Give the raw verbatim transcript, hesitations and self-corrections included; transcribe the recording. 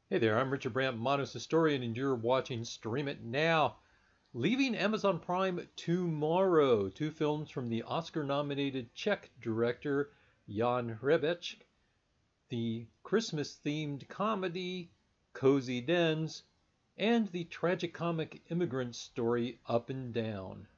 Hey there, I'm Richard Brandt, modernist historian, and you're watching Stream It Now. Leaving Amazon Prime tomorrow, two films from the Oscar-nominated Czech director Jan Hrebejk, the Christmas-themed comedy Cozy Dens, and the tragicomic immigrant story Up and Down.